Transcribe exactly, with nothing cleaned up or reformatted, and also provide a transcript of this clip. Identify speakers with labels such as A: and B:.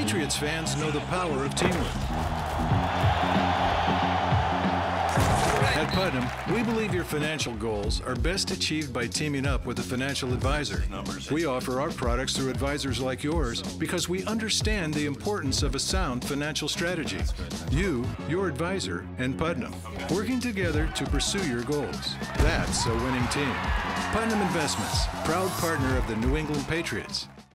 A: Patriots fans know the power of teamwork. At Putnam, we believe your financial goals are best achieved by teaming up with a financial advisor. We offer our products through advisors like yours because we understand the importance of a sound financial strategy. You, your advisor, and Putnam, working together to pursue your goals. That's a winning team. Putnam Investments, proud partner of the New England Patriots.